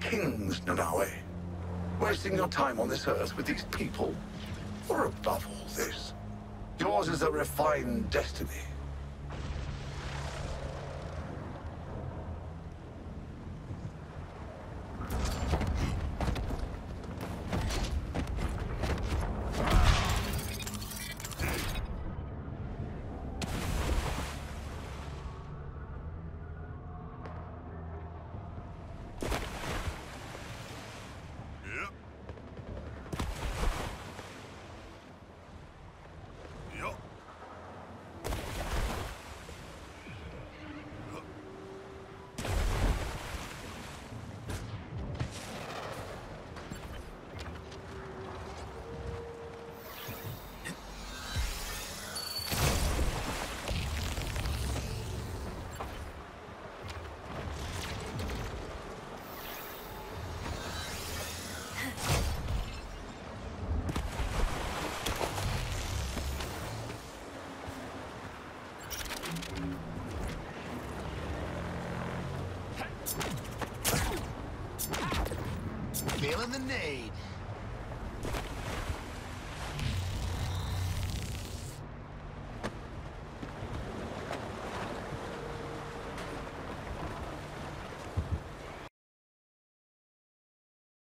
kings, Nanawe. Wasting your time on this earth with these people. Or above all this, yours is a refined destiny. Feeling the need.